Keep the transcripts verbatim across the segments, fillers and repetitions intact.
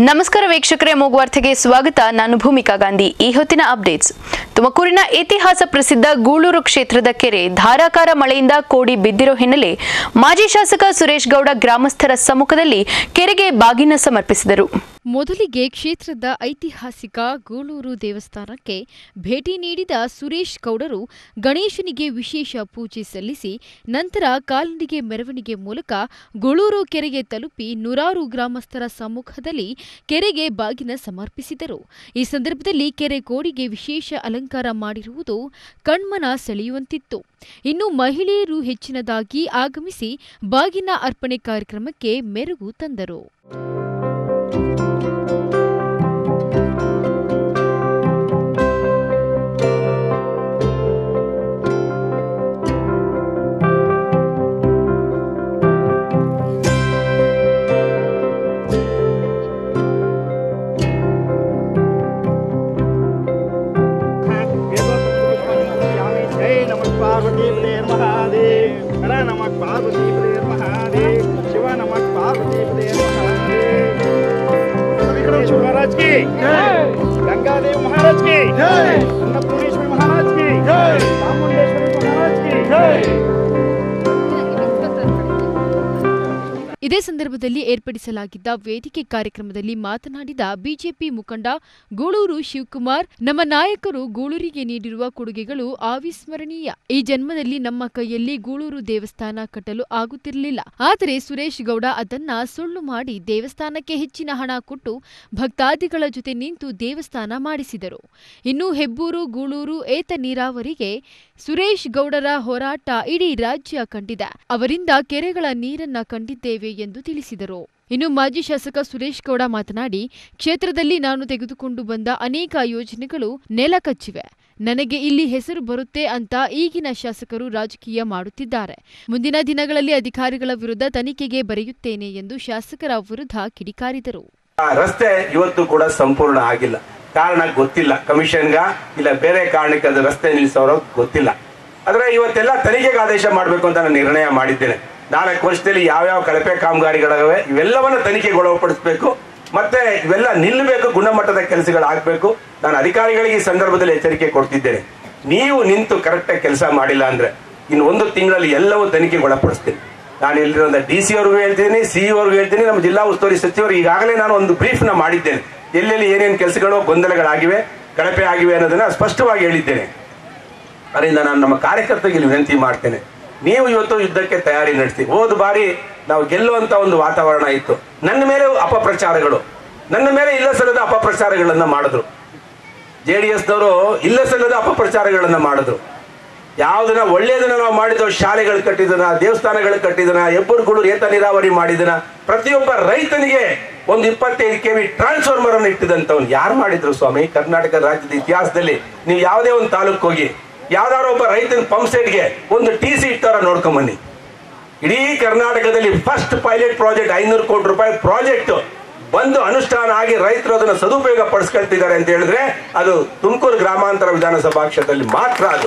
ನಮಸ್ಕಾರ ವೀಕ್ಷಕರೇ, ಮೂಗುವಾರ್ತೆಗೆ ಸ್ವಾಗತ. ನಾನು ಭೂಮಿಕಾ ಗಾಂಧಿ. ಈ ಹೊತ್ತಿನ ಅಪ್ಡೇಟ್ಸ್. ತುಮಕೂರಿನ ಇತಿಹಾಸ ಪ್ರಸಿದ್ಧ ಗೂಳೂರು ಕ್ಷೇತ್ರದ ಕೆರೆ ಧಾರಾಕಾರ ಮಳೆಯಿಂದ ಕೋಡಿ ಬಿದ್ದಿರೋ ಹಿನ್ನೆಲೆ ಮಾಜಿ ಶಾಸಕ ಸುರೇಶ್ ಗೌಡ ಗ್ರಾಮಸ್ಥರ ಸಮ್ಮುಖದಲ್ಲಿ ಕೆರೆಗೆ ಬಾಗಿನ ಸಮರ್ಪಿಸಿದರು. ಮೊದಲಿಗೆ ಕ್ಷೇತ್ರದ ಐತಿಹಾಸಿಕ ಗೂಳೂರು ದೇವಸ್ಥಾನಕ್ಕೆ ಭೇಟಿ ನೀಡಿದ ಸುರೇಶ್ ಗೌಡರು ಗಣೇಶನಿಗೆ ವಿಶೇಷ ಪೂಜೆ ಸಲ್ಲಿಸಿ ನಂತರ ಕಾಲ್ನಡಿಗೆ ಮೆರವಣಿಗೆ ಮೂಲಕ ಗೂಳೂರು ಕೆರೆಗೆ ತಲುಪಿ ನೂರಾರು ಗ್ರಾಮಸ್ಥರ ಸಮ್ಮುಖದಲ್ಲಿ ಕೆರೆಗೆ ಬಾಗಿನ ಸಮರ್ಪಿಸಿದರು. ಈ ಸಂದರ್ಭದಲ್ಲಿ ಕೆರೆ ಕೋಡಿಗೆ ವಿಶೇಷ ಅಲಂಕಾರ ಮಾಡಿರುವುದು ಕಣ್ಮನ ಸೆಳೆಯುವಂತಿತ್ತು. ಇನ್ನು ಮಹಿಳೆಯರು ಹೆಚ್ಚಿನದಾಗಿ ಆಗಮಿಸಿ ಬಾಗಿನ ಅರ್ಪಣೆ ಕಾರ್ಯಕ್ರಮಕ್ಕೆ ಮೆರುಗು ತಂದರು. गंगादेव महाराज की जय, अन्नपूर्णेश्वरी महाराज की जय, चामुंडेश्वरी महाराज की जय. ಇದೇ ಸಂದರ್ಭದಲ್ಲಿ ಏರ್ಪಡಿಸಲಾಗಿದ್ದ ವೇದಿಕೆ ಕಾರ್ಯಕ್ರಮದಲ್ಲಿ ಮಾತನಾಡಿದ ಬಿಜೆಪಿ ಮುಖಂಡ ಗೂಳೂರು ಶಿವಕುಮಾರ್, ನಮ್ಮ ನಾಯಕರು ಗೂಳೂರಿಗೆ ನೀಡಿರುವ ಕೊಡುಗೆಗಳು ಅವಿಸ್ಮರಣೀಯ. ಈ ಜನ್ಮದಲ್ಲಿ ನಮ್ಮ ಕೈಯಲ್ಲಿ ಗೂಳೂರು ದೇವಸ್ಥಾನ ಕಟ್ಟಲು ಆಗುತ್ತಿರಲಿಲ್ಲ. ಆದರೆ ಸುರೇಶ್ ಗೌಡ ಅದನ್ನ ಸುಳ್ಳು ಮಾಡಿ ದೇವಸ್ಥಾನಕ್ಕೆ ಹೆಚ್ಚಿನ ಹಣ ಕೊಟ್ಟು ಭಕ್ತಾದಿಗಳ ಜೊತೆ ನಿಂತು ದೇವಸ್ಥಾನ ಮಾಡಿಸಿದರು. ಇನ್ನು ಹೆಬ್ಬೂರು ಗೂಳೂರು ಏತ ನೀರಾವರಿಗೆ ಸುರೇಶ್ ಗೌಡರ ಹೋರಾಟ ಇಡೀ ರಾಜ್ಯ ಕಂಡಿದೆ. ಅವರಿಂದ ಕೆರೆಗಳ ನೀರನ್ನ ಕಂಡಿದ್ದೇವೆ ಎಂದು ತಿಳಿಸಿದರು. ಇನ್ನು ಮಾಜಿ ಶಾಸಕ ಸುರೇಶ್ ಗೌಡ ಮಾತನಾಡಿ, ಕ್ಷೇತ್ರದಲ್ಲಿ ನಾನು ತೆಗೆದುಕೊಂಡು ಬಂದ ಅನೇಕ ಯೋಜನೆಗಳು ನೆಲ ಕಚ್ಚಿವೆ. ನನಗೆ ಇಲ್ಲಿ ಹೆಸರು ಬರುತ್ತೆ ಅಂತ ಈಗಿನ ಶಾಸಕರು ರಾಜಕೀಯ ಮಾಡುತ್ತಿದ್ದಾರೆ. ಮುಂದಿನ ದಿನಗಳಲ್ಲಿ ಅಧಿಕಾರಿಗಳ ವಿರುದ್ಧ ತನಿಖೆಗೆ ಬರೆಯುತ್ತೇನೆ ಎಂದು ಶಾಸಕರ ವಿರುದ್ಧ ಕಿಡಿಕಾರಿದರು. ರಸ್ತೆ ಇವತ್ತು ಕೂಡ ಸಂಪೂರ್ಣ ಆಗಿಲ್ಲ. ಕಾರಣ ಗೊತ್ತಿಲ್ಲ, ಕಮಿಷನ್ಗ ಇಲ್ಲ ಬೇರೆ ಕಾರಣಕ್ಕೆ ಅದು ರಸ್ತೆ ನಿಲ್ಲಿಸೋರು ಗೊತ್ತಿಲ್ಲ. ಆದ್ರೆ ಇವತ್ತೆಲ್ಲ ತನಿಖೆಗೆ ಆದೇಶ ಮಾಡಬೇಕು ಅಂತ ನಾನು ನಿರ್ಣಯ ಮಾಡಿದ್ದೇನೆ. ನಾಲ್ಕು ವರ್ಷದಲ್ಲಿ ಯಾವ್ಯಾವ ಕಳಪೆ ಕಾಮಗಾರಿಗಳಿವೆ ಇವೆಲ್ಲವನ್ನ ತನಿಖೆಗೆ ಒಳಪಡಿಸಬೇಕು, ಮತ್ತೆ ಇವೆಲ್ಲ ನಿಲ್ಲಬೇಕು, ಗುಣಮಟ್ಟದ ಕೆಲಸಗಳಾಗಬೇಕು. ನಾನು ಅಧಿಕಾರಿಗಳಿಗೆ ಈ ಸಂದರ್ಭದಲ್ಲಿ ಎಚ್ಚರಿಕೆ ಕೊಡ್ತಿದ್ದೇನೆ. ನೀವು ನಿಂತು ಕರೆಕ್ಟಾಗಿ ಕೆಲಸ ಮಾಡಿಲ್ಲ ಅಂದ್ರೆ ಇನ್ನು ಒಂದು ತಿಂಗಳಲ್ಲಿ ಎಲ್ಲವೂ ತನಿಖೆಗೆ ಒಳಪಡಿಸ್ತೀನಿ. ನಾನು ಇಲ್ಲಿರೋ ಡಿ ಸಿ ಅವ್ರಿಗೂ ಹೇಳ್ತೀನಿ, ಸಿ ಅವ್ರಿಗೂ ಹೇಳ್ತೀನಿ, ನಮ್ಮ ಜಿಲ್ಲಾ ಉಸ್ತುವಾರಿ ಸಚಿವರು ಈಗಾಗಲೇ ನಾನು ಒಂದು ಬ್ರೀಫ್ ನ ಮಾಡಿದ್ದೇನೆ. ಎಲ್ಲೆಲ್ಲಿ ಏನೇನು ಕೆಲಸಗಳು ಗೊಂದಲಗಳಾಗಿವೆ, ಕಳಪೆ ಆಗಿವೆ ಅನ್ನೋದನ್ನ ಸ್ಪಷ್ಟವಾಗಿ ಹೇಳಿದ್ದೇನೆ. ಅದರಿಂದ ನಾನು ನಮ್ಮ ಕಾರ್ಯಕರ್ತರಿಗೆ ವಿನಂತಿ ಮಾಡ್ತೇನೆ, ನೀವು ಇವತ್ತು ಯುದ್ಧಕ್ಕೆ ತಯಾರಿ ನಡೆಸಿ. ಹೋದ ಬಾರಿ ನಾವು ಗೆಲ್ಲುವಂತ ಒಂದು ವಾತಾವರಣ ಇತ್ತು. ನನ್ನ ಮೇಲೆ ಅಪಪ್ರಚಾರಗಳು, ನನ್ನ ಮೇಲೆ ಇಲ್ಲ ಸಲ್ಲದ ಅಪಪ್ರಚಾರಗಳನ್ನ ಮಾಡಿದ್ರು. ಜೆ ಡಿ ಎಸ್ ದವರು ಇಲ್ಲ ಸಲ್ಲದ ಅಪಪ್ರಚಾರಗಳನ್ನ ಮಾಡಿದ್ರು. ಯಾವುದನ್ನ ಒಳ್ಳೆಯದನ್ನ ನಾವು ಮಾಡಿದ್ವು, ಶಾಲೆಗಳು ಕಟ್ಟಿದನ, ದೇವಸ್ಥಾನಗಳು ಕಟ್ಟಿದನ, ಹೆಬ್ಬೂರುಗಳು ಏತ ನೀರಾವರಿ ಮಾಡಿದನ, ಪ್ರತಿಯೊಬ್ಬ ರೈತನಿಗೆ ಒಂದು ಇಪ್ಪತ್ತೈದು ಕೆ ವಿ ಟ್ರಾನ್ಸ್ಫಾರ್ಮರ್ ಅನ್ನು ಇಟ್ಟಿದಂತವ್ನು ಯಾರು ಮಾಡಿದ್ರು ಸ್ವಾಮಿ? ಕರ್ನಾಟಕ ರಾಜ್ಯದ ಇತಿಹಾಸದಲ್ಲಿ ನೀವು ಯಾವುದೇ ಒಂದು ತಾಲೂಕು ಹೋಗಿ ಯಾವ್ದಾದ್ರು ಒಬ್ಬ ರೈತನ ಪಂಪ್ ಸೆಟ್ಗೆ ಒಂದು ಟಿ ಸಿ ಇಟ್ಟಾರ ನೋಡ್ಕೊಂಬನ್ನಿ. ಇಡೀ ಕರ್ನಾಟಕದಲ್ಲಿ ಫಸ್ಟ್ ಪೈಲಟ್ ಪ್ರಾಜೆಕ್ಟ್ ಐನೂರು ಕೋಟಿ ರೂಪಾಯಿ ಪ್ರಾಜೆಕ್ಟ್ ಬಂದು ಅನುಷ್ಠಾನ ಆಗಿ ರೈತರು ಅದನ್ನು ಸದುಪಯೋಗ ಪಡಿಸ್ಕೊಳ್ತಿದ್ದಾರೆ ಅಂತ ಹೇಳಿದ್ರೆ ಅದು ತುಮಕೂರು ಗ್ರಾಮಾಂತರ ವಿಧಾನಸಭಾ ಕ್ಷೇತ್ರದಲ್ಲಿ ಮಾತ್ರ. ಅದು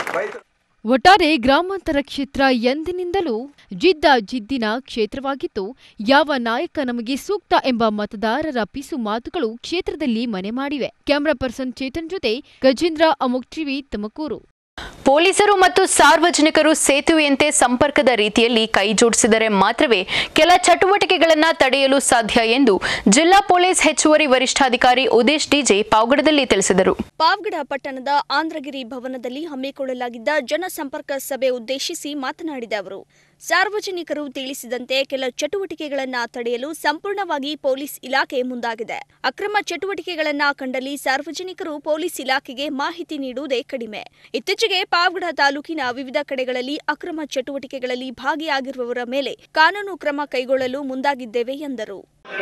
ಒಟ್ಟಾರೆ ಗ್ರಾಮಾಂತರ ಕ್ಷೇತ್ರ ಎಂದಿನಿಂದಲೂ ಜಿದ್ದ ಜಿದ್ದಿನ ಕ್ಷೇತ್ರವಾಗಿದ್ದು, ಯಾವ ನಾಯಕ ನಮಗೆ ಸೂಕ್ತ ಎಂಬ ಮತದಾರರ ಪಿಸು ಮಾತುಗಳು ಕ್ಷೇತ್ರದಲ್ಲಿ ಮನೆ ಮಾಡಿವೆ. ಕ್ಯಾಮರಾ ಪರ್ಸನ್ ಚೇತನ್ ಜೊತೆ ಗಜೇಂದ್ರ, ಅಮೋಕ್ ಟಿವಿ, ತುಮಕೂರು. ಪೊಲೀಸರು ಮತ್ತು ಸಾರ್ವಜನಿಕರು ಸೇತುವೆಯಂತೆ ಸಂಪರ್ಕದ ರೀತಿಯಲ್ಲಿ ಕೈ ಜೋಡಿಸಿದರೆ ಮಾತ್ರವೇ ಕೆಲ ಚಟುವಟಿಕೆಗಳನ್ನು ತಡೆಯಲು ಸಾಧ್ಯ ಎಂದು ಜಿಲ್ಲಾ ಪೊಲೀಸ್ ಹೆಚ್ಚುವರಿ ವರಿಷ್ಠಾಧಿಕಾರಿ ಉದೇಶ್ ಡಿಜೆ ಪಾವಗಡದಲ್ಲಿ ತಿಳಿಸಿದರು. ಪಾವಗಡ ಪಟ್ಟಣದ ಆಂಧ್ರಗಿರಿ ಭವನದಲ್ಲಿ ಹಮ್ಮಿಕೊಳ್ಳಲಾಗಿದ್ದ ಜನಸಂಪರ್ಕ ಸಭೆ ಉದ್ದೇಶಿಸಿ ಮಾತನಾಡಿದ ಅವರು, ಸಾರ್ವಜನಿಕರು ತಿಳಿಸಿದಂತೆ ಕೆಲ ಚಟುವಟಿಕೆಗಳನ್ನು ತಡೆಯಲು ಸಂಪೂರ್ಣವಾಗಿ ಪೊಲೀಸ್ ಇಲಾಖೆ ಮುಂದಾಗಿದೆ. ಅಕ್ರಮ ಚಟುವಟಿಕೆಗಳನ್ನು ಕಂಡಲ್ಲಿ ಸಾರ್ವಜನಿಕರು ಪೊಲೀಸ್ ಇಲಾಖೆಗೆ ಮಾಹಿತಿ ನೀಡುವುದೇ ಕಡಿಮೆ. ಇತ್ತೀಚೆಗೆ ಪಾವಗಡ ತಾಲೂಕಿನ ವಿವಿಧ ಕಡೆಗಳಲ್ಲಿ ಅಕ್ರಮ ಚಟುವಟಿಕೆಗಳಲ್ಲಿ ಭಾಗಿಯಾಗಿರುವವರ ಮೇಲೆ ಕಾನೂನು ಕ್ರಮ ಕೈಗೊಳ್ಳಲು ಮುಂದಾಗಿದ್ದೇವೆ ಎಂದರು.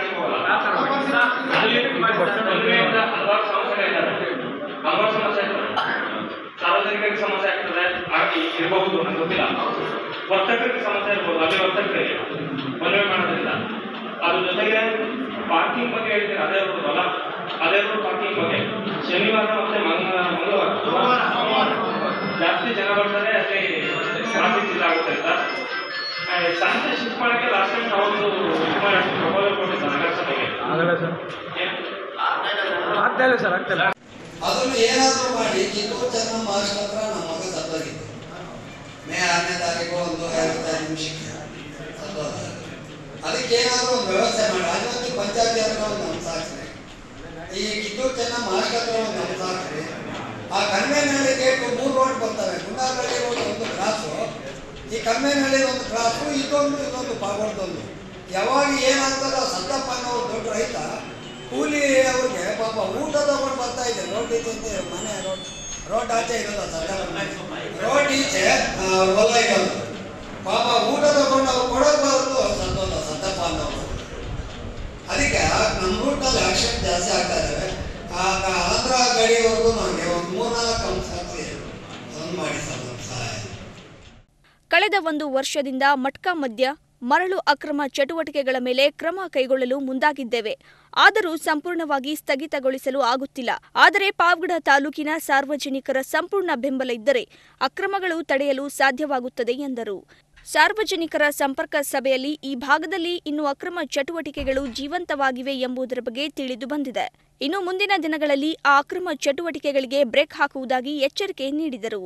ಸಾರ್ವಜನಿಕರಿಗೆ ಸಮಸ್ಯೆ ಆಗ್ತದೆ ಇರಬಹುದು, ನನಗೆ ಗೊತ್ತಿಲ್ಲ. ವರ್ತಕರಿಗೆ ಸಮಸ್ಯೆ ಇರ್ಬೋದು, ಅಲ್ಲಿ ವರ್ತಕರಿಗೆ ಮನವಿ ಮಾಡೋದ್ರಿಂದ. ಅದ್ರ ಜೊತೆಗೆ ಪಾರ್ಕಿಂಗ್ ಬಗ್ಗೆ ಹೇಳ್ತೀನಿ, ಅದೇ ಇರ್ಬೋದಲ್ಲ, ಅದೇ ರೋಡ್ ಪಾರ್ಕಿಂಗ್ ಬಗ್ಗೆ ಶನಿವಾರ ಮತ್ತೆ ಮಂಗಳವಾರ ಜಾಸ್ತಿ ಜನ ಬರ್ತಾರೆ, ಅಲ್ಲಿ ಟ್ರಾಫಿಕ್ ಇದಾಗುತ್ತೆ ಅಂತ ಸಂಸ್ಥೆ ಶಿಫ್ಟ್ ಮಾಡೋಕ್ಕೆ ಲಾಸ್ಟ್ ಟೈಮ್ ನಾವೊಂದು ಪ್ರಪೋಸಲ್ ಕೊಟ್ಟಿದ್ದ ನಗರಸಭೆಗೆ. ಆಗಲ್ಲ ಸರ್ ಆಗ್ತಾ ಇಲ್ಲ ಸರ್ ಆಗ್ತಾ ಇಲ್ಲ. ಅದನ್ನು ಏನಾದರೂ ಮಾಡಿ ಕಿತ್ತೂರು ಚೆನ್ನಮ್ಮ ಆಸ್ಪತ್ರೆ ನಮ್ಮ ಮಗ ಸತ್ತೋಗಿತ್ತು. ಮೇ ಆರನೇ ತಾರೀಕು ಒಂದು ಐವತ್ತೈದು ನಿಮಿಷಕ್ಕೆ ಸತ್ತೋದ. ಅದಕ್ಕೆ ಏನಾದರೂ ಒಂದು ವ್ಯವಸ್ಥೆ ಮಾಡಿ ರಾಜವಂತಿ ಪಂಚಾಯತಿ ಹತ್ರ ಒಂದು ಅಂಶ ಹಾಕ್ರಿ, ಈ ಕಿತ್ತೂರು ಚೆನ್ನಮ್ಮ ಆಸ್ಪತ್ರೆ ಒಂದು ಅಂಶ ಹಾಕ್ರಿ. ಆ ಕನ್ವೇನಹಳ್ಳಿ ಗೇಟು ಮೂರು ರೋಡ್ ಬರ್ತವೆ. ಗುಂಡಾರಹಳ್ಳಿ ರೋಡ್ ಒಂದು ಕ್ರಾಸು, ಈ ಕನ್ವೇನಹಳ್ಳಿ ಒಂದು ಕ್ರಾಸು, ಇದೊಂದು ಇದೊಂದು ಪಾಗೋಡ್ದೊಂದು. ಯಾವಾಗ ಏನಾಗ್ತದ ಸತ್ತಪ್ಪ ಅನ್ನೋರು ದೊಡ್ಡ ರೈತ ಕೂಲಿ ಅವ್ರಿಗೆ ಪಾಪ ಊಟ ತಗೊಂಡು ಬರ್ತಾ ಇದೆ. ರೋಡ್ ಈಚೆ ಮನೆ ರೋಡ್ ರೋಡ್ ಆಚೆ ಇರೋಲ್ಲ ಸತ್ತ ರೋಡ್ ಈಚೆ ಹೊಲ ಇರೋದು. ಪಾಪ ಊಟ ತಗೊಂಡು ಅವ್ರು ಕೊಡೋದು ಬರೋದು ಸತ್ತೋಲ್ಲ ಸತ್ತಪ್ಪ ಅನ್ನೋರು. ಅದಕ್ಕೆ ನಮ್ಮ ರೂಟ್ನಲ್ಲಿ ಆಕ್ಸಿಡೆಂಟ್ ಜಾಸ್ತಿ ಆಗ್ತಾ ಇದ್ದಾವೆ. ಆಂಧ್ರ ಗಡಿವರೆಗೂ ನಮಗೆ ಒಂದು ಮೂರ್ನಾಲ್ಕು ಅಂಶ ಹಾಕಿ ಒಂದು ಮಾಡಿ ಸರ್ ನಮ್ಮ ಸಹಾಯ. ಕಳೆದ ಒಂದು ವರ್ಷದಿಂದ ಮಟ್ಕಾ ಮದ್ಯ ಮರಳು ಅಕ್ರಮ ಚಟುವಟಿಕೆಗಳ ಮೇಲೆ ಕ್ರಮ ಕೈಗೊಳ್ಳಲು ಮುಂದಾಗಿದ್ದೇವೆ. ಆದರೂ ಸಂಪೂರ್ಣವಾಗಿ ಸ್ಥಗಿತಗೊಳಿಸಲು ಆಗುತ್ತಿಲ್ಲ. ಆದರೆ ಪಾವಗಡ ತಾಲೂಕಿನ ಸಾರ್ವಜನಿಕರ ಸಂಪೂರ್ಣ ಬೆಂಬಲ ಇದ್ದರೆ ಅಕ್ರಮಗಳು ತಡೆಯಲು ಸಾಧ್ಯವಾಗುತ್ತದೆ ಎಂದರು. ಸಾರ್ವಜನಿಕರ ಸಂಪರ್ಕ ಸಭೆಯಲ್ಲಿ ಈ ಭಾಗದಲ್ಲಿ ಇನ್ನು ಅಕ್ರಮ ಚಟುವಟಿಕೆಗಳು ಜೀವಂತವಾಗಿವೆ ಎಂಬುದರ ಬಗ್ಗೆ ತಿಳಿದು ಬಂದಿದೆ. ಇನ್ನು ಮುಂದಿನ ದಿನಗಳಲ್ಲಿ ಆ ಅಕ್ರಮ ಚಟುವಟಿಕೆಗಳಿಗೆ ಬ್ರೇಕ್ ಹಾಕುವುದಾಗಿ ಎಚ್ಚರಿಕೆ ನೀಡಿದರು.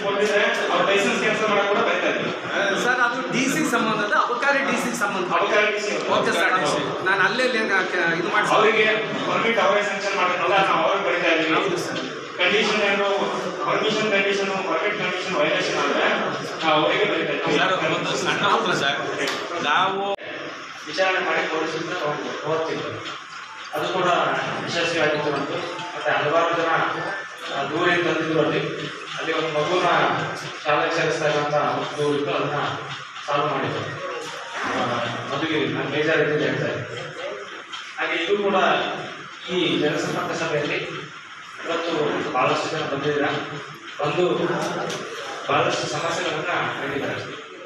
ಸರ್ ಅದು ಡಿ ಸಿ ಸಂಬಂಧದ ಅಬಕಾರಿ ಡಿ ಸಿ ಸಂಬಂಧ. ಓಕೆ ಸರ್, ನಾನು ಅಲ್ಲೇ ಇದು ಮಾಡಿ ಅವರಿಗೆ ಪರ್ಮಿಟ್ ಅವರೇ ಸ್ಯಾಂಕ್ಷನ್ ಮಾಡಬೇಕಲ್ಲ, ನಾವು ಅವ್ರಿಗೆ ಬರೀತಾ ಇದ್ದೀವಿ. ಹೌದು ಸರ್. ಕಂಡೀಷನ್ ಏನು permission condition permit condition violation ಆದರೆ ನಾವು ಅವರಿಗೆ ಬರೀತಾ ಇದ್ದೀವಿ. ಸರ್ ಒಂದು ಸಣ್ಣ ಉತ್ತರ ಸರ್, ನಾವು ವಿಚಾರಣೆ ಮಾಡಿ ಪೊಲೀಸರಿಂದ ಹೋಗ್ತೀವಿ. ಅದು ಕೂಡ ಯಶಸ್ವಿಯಾಗಿತ್ತು ಬಂತು. ಮತ್ತು ಹಲವಾರು ಜನ ದೂರಿಂದ ತಂದಿದ್ರು. ಅಲ್ಲಿ ಅಲ್ಲಿ ಒಂದು ಮಗುನ ಶಾಲೆಗೆ ಸೇರಿಸ್ತಾಗಂತ ಒಂದು ದೂರ ಇತ್ತು, ಅದನ್ನು ಸಾಲ್ವ್ ಮಾಡಿದ್ರು. ಮದುವೆ ನಾನು ಬೇಜಾರಿದ್ದು ಹೇಳ್ತಾ ಇದ್ದೆ. ಹಾಗೆ ಇದು ಕೂಡ ಈ ಜನಸಂಪರ್ಕ ಸಭೆಯಲ್ಲಿ ಇವತ್ತು ಭಾಳಷ್ಟು ಜನ ಬಂದಿದ್ದಾರೆ. ಬಂದು ಭಾಳಷ್ಟು ಸಮಸ್ಯೆಗಳನ್ನು ಹೇಳಿದ್ದಾರೆ.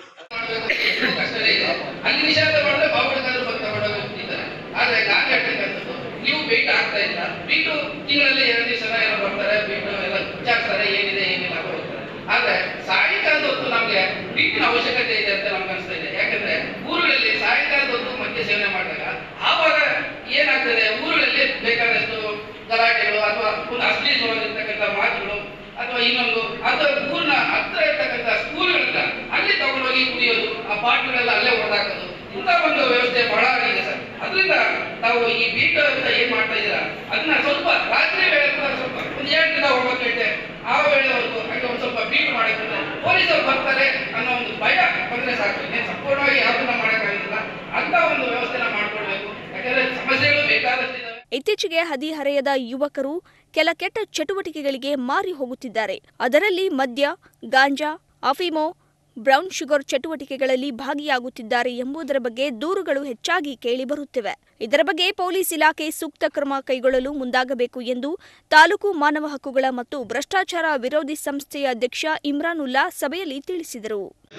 ಅಲ್ಲಿ ನಿಷೇಧ ಮಾಡಿದ್ರೆ ಬಾವುಟಗಾರರು ಬಂದು ತಗೊಂಡೋಗಿದ್ದಾರೆ. ಆದರೆ ನಾನು ಹೇಳ್ತಕ್ಕಂಥದ್ದು, ನೀವು ಬೀಟ್ ಆಗ್ತಾ ಇಲ್ಲ. ಬೀಟು ತಿಂಗಳಲ್ಲಿ ಎರಡು ದಿವಸ ಎಲ್ಲ ಬರ್ತಾರೆ, ಬೀಟು ಎಲ್ಲ ವಿಚಾರಿಸ್ತಾರೆ, ಏನಿದೆ ಏನಿಲ್ಲ ಹೋಗ್ತಾರೆ. ಆದ್ರೆ ಸಾಯಂಕಾಲದ ಹೊತ್ತು ನಮ್ಗೆ ಬೀಟಿನ ಅವಶ್ಯಕತೆ ಇದೆ ಅಂತ ನಮ್ಗೆ ಅನಿಸ್ತಾ ಇದೆ. ಯಾಕಂದ್ರೆ ಊರುಗಳಲ್ಲಿ ಸಾಯಂಕಾಲದ ಹೊತ್ತು ಮದ್ಯ ಸೇವನೆ ಮಾಡಿದಾಗ ಆವಾಗ ಏನಾಗ್ತದೆ, ಊರುಗಳಲ್ಲಿ ಬೇಕಾದಷ್ಟು ಗಲಾಟೆಗಳು ಅಥವಾ ಒಂದು ಅಶ್ಲೀಲವಾಗಿರ್ತಕ್ಕಂಥ ಮಾತುಗಳು ಅಥವಾ ಇನ್ನೊಂದು ಅಥವಾ ಊರಿನ ಹತ್ರ ಇರ್ತಕ್ಕಂಥ ಸ್ಕೂಲ್ಗಳನ್ನ ಅಲ್ಲಿ ತಗೊಂಡೋಗಿ ಕುಡಿಯೋದು, ಆ ಬಾಟ್ಲುಗಳೆಲ್ಲ ಅಲ್ಲೇ ಹೊಡೆದಾಕೋದು, ಇಂಥ ಒಂದು ವ್ಯವಸ್ಥೆ ಬಹಳ ಆಗಿದೆ ಸರ್. ಅದರಿಂದ ನಾವು ಈ ಬೀಟ್ ಅಂತ ಏನ್ ಮಾಡ್ತಾ ಇದ್ದೀರಾ ಅದನ್ನ ಸ್ವಲ್ಪ ರಾತ್ರಿ ವೇಳೆ ಸ್ವಲ್ಪ ಒಂದು ಎರಡು ದಿನ ಹೋಗೋಕೆ ಇಟ್ಟೆ, ಆ ವೇಳೆವರೆಗೂ ಹಾಗೆ ಒಂದು ಸ್ವಲ್ಪ ಬೀಟ್ ಮಾಡಕ್ಕೆ ಪೊಲೀಸರು ಬರ್ತಾರೆ ಅನ್ನೋ ಒಂದು ಭಯ ಬಂದ್ರೆ ಸಾಕು. ಸಂಪೂರ್ಣವಾಗಿ ಯಾವ್ದನ್ನ ಮಾಡೋಕ್ಕಾಗಿಲ್ಲ, ಅಂತ ಒಂದು ವ್ಯವಸ್ಥೆನ ಮಾಡ್ಕೊಳ್ಬೇಕು. ಯಾಕಂದ್ರೆ ಸಮಸ್ಯೆಗಳು ಬೇಕಾದಷ್ಟಿದ್ದಾವೆ. ಇತ್ತೀಚೆಗೆ ಹದಿಹರೆಯದ ಯುವಕರು ಕೆಲ ಕೆಟ್ಟ ಚಟುವಟಿಕೆಗಳಿಗೆ ಮಾರಿ ಹೋಗುತ್ತಿದ್ದಾರೆ. ಅದರಲ್ಲಿ ಮದ್ಯ, ಗಾಂಜಾ, ಅಫೀಮೋ, ಬ್ರೌನ್ ಶುಗರ್ ಚಟುವಟಿಕೆಗಳಲ್ಲಿ ಭಾಗಿಯಾಗುತ್ತಿದ್ದಾರೆ ಎಂಬುದರ ಬಗ್ಗೆ ದೂರುಗಳು ಹೆಚ್ಚಾಗಿ ಕೇಳಿಬರುತ್ತಿವೆ. ಇದರ ಬಗ್ಗೆ ಪೊಲೀಸ್ ಇಲಾಖೆ ಸೂಕ್ತ ಕ್ರಮ ಕೈಗೊಳ್ಳಲು ಮುಂದಾಗಬೇಕು ಎಂದು ತಾಲೂಕು ಮಾನವ ಹಕ್ಕುಗಳ ಮತ್ತು ಭ್ರಷ್ಟಾಚಾರ ವಿರೋಧಿ ಸಂಸ್ಥೆಯ ಅಧ್ಯಕ್ಷ ಇಮ್ರಾನ್ ಉಲ್ಲಾ ಸಭೆಯಲ್ಲಿ ತಿಳಿಸಿದರು.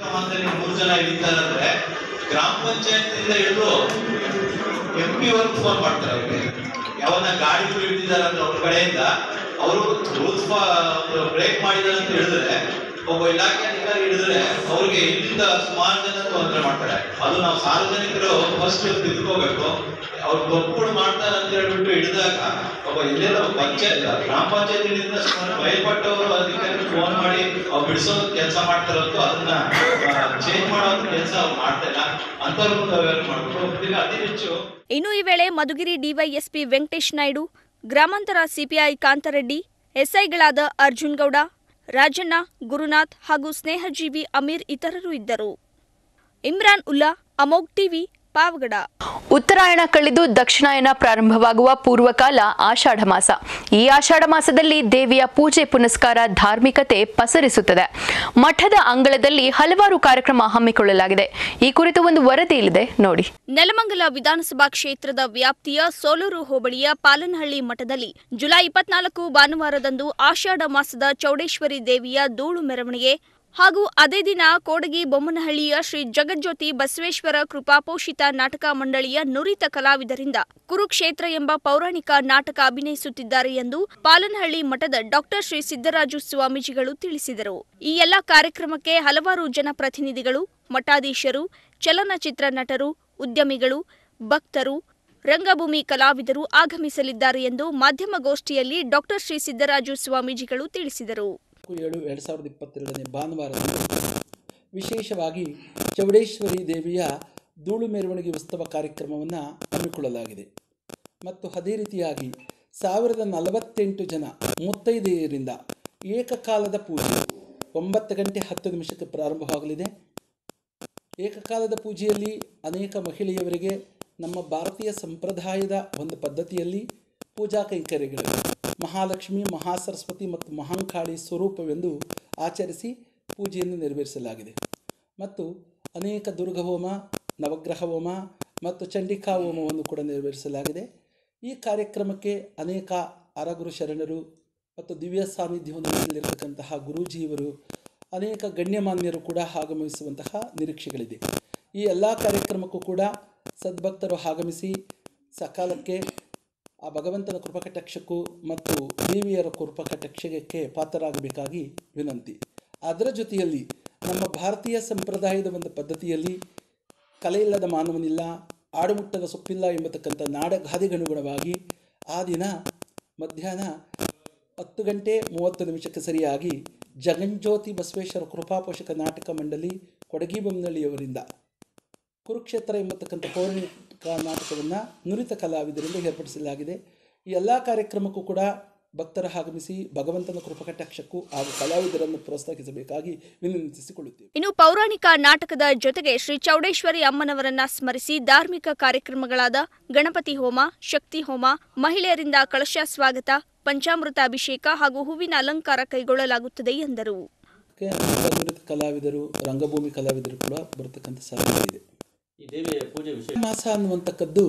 ಗ್ರಾಮ ಪಂಚಾಯತ್ ಹಿಡಿದು ಎಂಪಿ ವರ್ಕ್ ಫೋನ್ ಮಾಡ್ತಾರೆ. ಅವ್ರಿಗೆ ಯಾವನ್ನ ಗಾಡಿಗಳು ಹಿಡಿದಿದ್ದಾರೆ ಅಂದ್ರೆ ಅವ್ರ ಕಡೆಯಿಂದ ಅವರು ರೂಲ್ಸ್ ಬ್ರೇಕ್ ಮಾಡಿದ್ದಾರೆ ಅಂತ ಹೇಳಿದ್ರೆ, ಒಬ್ಬ ಇಲಾಖೆ ಅಧಿಕಾರಿ ಹಿಡಿದ್ರೆ ಅವ್ರಿಗೆ ಇಲ್ಲಿಂದ ಸುಮಾರು ಜನ ತೊಂದರೆ ಮಾಡ್ತಾರೆ. ಅದು ನಾವು ಸಾರ್ವಜನಿಕರು ಫಸ್ಟ್ ತಿಳ್ಕೋಬೇಕು. ಅವ್ರು ತಪ್ಪುಗಳು ಮಾಡ್ತಾರೆ ಅಂತ ಹೇಳ್ಬಿಟ್ಟು ಹಿಡಿದಾಗ ಒಬ್ಬ ಎಲ್ಲೆಲ್ಲ ಪಂಚಾಯತ್ ಗ್ರಾಮ ಪಂಚಾಯತಿನಿಂದ ಬಯಲ್ಪಟ್ಟವರು ಅಧಿಕಾರಿ ಫೋನ್ ಮಾಡಿ ಅವ್ರು ಬಿಡಿಸೋ ಕೆಲಸ ಮಾಡ್ತಾರಂತೂ ಅದನ್ನ ಚೇಂಜ್ ಮಾಡೋದು ಕೆಲಸ ಅವ್ರು ಮಾಡ್ತಾ ಇಲ್ಲ. ಅಂತವ್ರು ವ್ಯವಹಾರ ಮಾಡ್ಬೇಕು. ಅತಿ ಹೆಚ್ಚು ಇನ್ನು ಈ ವೇಳೆ ಮಧುಗಿರಿ ಡಿವೈಎಸ್ಪಿ ವೆಂಕಟೇಶ್ ನಾಯ್ಡು, ಗ್ರಾಮಾಂತರ ಸಿಪಿಐ ಕಾಂತರೆಡ್ಡಿ, ಎಸ್ಐಗಳಾದ ಅರ್ಜುನ್ ಗೌಡ, ರಾಜಣ್ಣ, ಗುರುನಾಥ್ ಹಾಗೂ ಸ್ನೇಹಜೀವಿ ಅಮೀರ್ ಇತರರು ಇದ್ದರು. ಇಮ್ರಾನ್ ಉಲ್ಲಾ, ಅಮೋಘ್ ಟಿವಿ, ಪಾವಗಡ. ಉತ್ತರಾಯಣ ಕಳೆದು ದಕ್ಷಿಣಾಯನ ಪ್ರಾರಂಭವಾಗುವ ಪೂರ್ವಕಾಲ ಆಷಾಢ ಮಾಸ. ಈ ಆಷಾಢ ಮಾಸದಲ್ಲಿ ದೇವಿಯ ಪೂಜೆ ಪುನಸ್ಕಾರ, ಧಾರ್ಮಿಕತೆ ಪಸರಿಸುತ್ತದೆ. ಮಠದ ಅಂಗಳದಲ್ಲಿ ಹಲವಾರು ಕಾರ್ಯಕ್ರಮ ಹಮ್ಮಿಕೊಳ್ಳಲಾಗಿದೆ. ಈ ಕುರಿತು ಒಂದು ವರದಿ ಇಲ್ಲಿದೆ ನೋಡಿ. ನೆಲಮಂಗಲ ವಿಧಾನಸಭಾ ಕ್ಷೇತ್ರದ ವ್ಯಾಪ್ತಿಯ ಸೋಲೂರು ಹೋಬಳಿಯ ಪಾಲನಹಳ್ಳಿ ಮಠದಲ್ಲಿ ಜುಲೈ ಇಪ್ಪತ್ನಾಲ್ಕು ಭಾನುವಾರದಂದು ಆಷಾಢ ಮಾಸದ ಚೌಡೇಶ್ವರಿ ದೇವಿಯ ಧೂಳು ಮೆರವಣಿಗೆ ಹಾಗೂ ಅದೇ ದಿನ ಕೋಡಗಿ ಬೊಮ್ಮನಹಳ್ಳಿಯ ಶ್ರೀ ಜಗಜ್ಯೋತಿ ಬಸವೇಶ್ವರ ಕೃಪಾಪೋಷಿತ ನಾಟಕ ಮಂಡಳಿಯ ನುರಿತ ಕಲಾವಿದರಿಂದ ಕುರುಕ್ಷೇತ್ರ ಎಂಬ ಪೌರಾಣಿಕ ನಾಟಕ ಅಭಿನಯಿಸುತ್ತಿದ್ದಾರೆ ಎಂದು ಪಾಲನಹಳ್ಳಿ ಮಠದ ಡಾಕ್ಟರ್ ಶ್ರೀ ಸಿದ್ದರಾಜು ಸ್ವಾಮೀಜಿಗಳು ತಿಳಿಸಿದರು. ಈ ಎಲ್ಲ ಕಾರ್ಯಕ್ರಮಕ್ಕೆ ಹಲವಾರು ಜನಪ್ರತಿನಿಧಿಗಳು, ಮಠಾಧೀಶರು, ಚಲನಚಿತ್ರ ನಟರು, ಉದ್ಯಮಿಗಳು, ಭಕ್ತರು, ರಂಗಭೂಮಿ ಕಲಾವಿದರು ಆಗಮಿಸಲಿದ್ದಾರೆ ಎಂದು ಮಾಧ್ಯಮಗೋಷ್ಠಿಯಲ್ಲಿ ಡಾಕ್ಟರ್ ಶ್ರೀ ಸಿದ್ದರಾಜು ಸ್ವಾಮೀಜಿಗಳು ತಿಳಿಸಿದರು. ಏಳು ಎರಡು ಸಾವಿರದ ಇಪ್ಪತ್ತೆರಡನೇ ಭಾನುವಾರದಂದು ವಿಶೇಷವಾಗಿ ಚೌಡೇಶ್ವರಿ ದೇವಿಯ ಧೂಳು ಮೆರವಣಿಗೆ ಉತ್ಸವ ಕಾರ್ಯಕ್ರಮವನ್ನು ಹಮ್ಮಿಕೊಳ್ಳಲಾಗಿದೆ ಮತ್ತು ಅದೇ ರೀತಿಯಾಗಿ ಸಾವಿರದ ನಲವತ್ತೆಂಟು ಜನ ಮುತ್ತೈದೆಯರಿಂದ ಏಕಕಾಲದ ಪೂಜೆ ಒಂಬತ್ತು ಗಂಟೆ ಹತ್ತು ನಿಮಿಷಕ್ಕೆ ಪ್ರಾರಂಭವಾಗಲಿದೆ. ಏಕಕಾಲದ ಪೂಜೆಯಲ್ಲಿ ಅನೇಕ ಮಹಿಳೆಯರಿಗೆ ನಮ್ಮ ಭಾರತೀಯ ಸಂಪ್ರದಾಯದ ಒಂದು ಪದ್ಧತಿಯಲ್ಲಿ ಪೂಜಾ ಕೈಂಕರ್ಯಗಳು ಮಹಾಲಕ್ಷ್ಮಿ, ಮಹಾಸರಸ್ವತಿ ಮತ್ತು ಮಹಾಂಕಾಳಿ ಸ್ವರೂಪವೆಂದು ಆಚರಿಸಿ ಪೂಜೆಯನ್ನು ನೆರವೇರಿಸಲಾಗಿದೆ ಮತ್ತು ಅನೇಕ ದುರ್ಗಹೋಮ, ನವಗ್ರಹ ಹೋಮ ಮತ್ತು ಚಂಡಿಕಾ ಹೋಮವನ್ನು ಕೂಡ ನೆರವೇರಿಸಲಾಗಿದೆ. ಈ ಕಾರ್ಯಕ್ರಮಕ್ಕೆ ಅನೇಕ ಅರಗುರು ಶರಣರು ಮತ್ತು ದಿವ್ಯ ಸಾನ್ನಿಧ್ಯವನ್ನು ನೀಡಲಿರತಕ್ಕಂತಹ ಗುರೂಜಿಯವರು, ಅನೇಕ ಗಣ್ಯಮಾನ್ಯರು ಕೂಡ ಆಗಮಿಸುವಂತಹ ನಿರೀಕ್ಷೆಗಳಿದೆ. ಈ ಎಲ್ಲ ಕಾರ್ಯಕ್ರಮಕ್ಕೂ ಕೂಡ ಸದ್ಭಕ್ತರು ಆಗಮಿಸಿ ಸಕಾಲಕ್ಕೆ ಆ ಭಗವಂತನ ಕೃಪಕಟಾಕ್ಷಕ್ಕೂ ಮತ್ತು ದೇವಿಯರ ಕೃಪಕಟಾಕ್ಷಕ್ಕೆ ಪಾತ್ರರಾಗಬೇಕಾಗಿ ವಿನಂತಿ. ಅದರ ಜೊತೆಯಲ್ಲಿ ನಮ್ಮ ಭಾರತೀಯ ಸಂಪ್ರದಾಯದ ಒಂದು ಪದ್ಧತಿಯಲ್ಲಿ ಕಲೆ ಇಲ್ಲದ ಮಾನವನಿಲ್ಲ, ಆಡುಮುಟ್ಟದ ಸೊಪ್ಪಿಲ್ಲ ಎಂಬತಕ್ಕಂಥ ನಾಡಗಾದಿಗನುಗುಣವಾಗಿ ಆ ದಿನ ಮಧ್ಯಾಹ್ನ ಹತ್ತು ಗಂಟೆ ಮೂವತ್ತು ನಿಮಿಷಕ್ಕೆ ಸರಿಯಾಗಿ ಜಗಜ್ಯೋತಿ ಬಸವೇಶ್ವರ ಕೃಪಾಪೋಷಕ ನಾಟಕ ಮಂಡಳಿ ಕೊಡಗಿ ಬೊಮ್ಮನಹಳ್ಳಿಯವರಿಂದ ಕುರುಕ್ಷೇತ್ರ ಎಂಬತಕ್ಕಂಥ ಪೌರಾಣಿಕ ನಾಟಕವನ್ನು ನುರಿತ ಕಲಾವಿದರಿಂದ ಏರ್ಪಡಿಸಲಾಗಿದೆ. ಈ ಎಲ್ಲ ಕಾರ್ಯಕ್ರಮಕ್ಕೂ ಕೂಡ ಭಕ್ತರ ಆಗಮಿಸಿ ಭಗವಂತನ ಕೃಪಕಟಾಕ್ಷಕ್ಕೂ ಹಾಗೂ ಕಲಾವಿದರನ್ನು ಪ್ರೋತ್ಸಾಹಿಸಬೇಕಾಗಿ ವಿನಂತಿಸಿಕೊಳ್ಳುತ್ತೇವೆ. ಇನ್ನು ಪೌರಾಣಿಕ ನಾಟಕದ ಜೊತೆಗೆ ಶ್ರೀ ಚೌಡೇಶ್ವರಿ ಅಮ್ಮನವರನ್ನ ಸ್ಮರಿಸಿ ಧಾರ್ಮಿಕ ಕಾರ್ಯಕ್ರಮಗಳಾದ ಗಣಪತಿ ಹೋಮ, ಶಕ್ತಿ ಹೋಮ, ಮಹಿಳೆಯರಿಂದ ಕಳಶ ಸ್ವಾಗತ, ಪಂಚಾಮೃತ ಅಭಿಷೇಕ ಹಾಗೂ ಹೂವಿನ ಅಲಂಕಾರ ಕೈಗೊಳ್ಳಲಾಗುತ್ತದೆ ಎಂದರು. ನುರಿತ ಕಲಾವಿದರು, ರಂಗಭೂಮಿ ಕಲಾವಿದರು ಕೂಡ ಬರತಕ್ಕಂಥ ಸಾಧ್ಯತೆ ಇದೆ. ಈ ದೇವಿಯ ಪೂಜೆ ವಿಷಯ ಮಾಸ ಅನ್ನುವಂತಕ್ಕದ್ದು